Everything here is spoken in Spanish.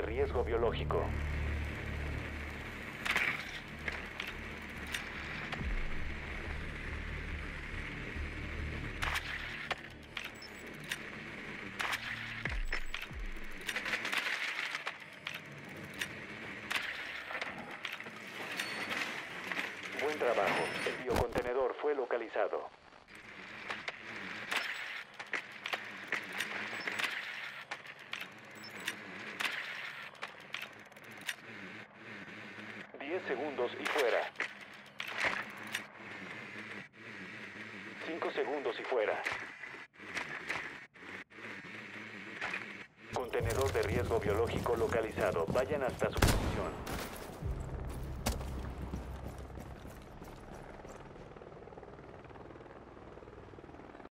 de riesgo biológico. Buen trabajo. El biocontenedor fue localizado. Segundos y fuera. 5 segundos y fuera. Contenedor de riesgo biológico localizado. Vayan hasta su posición.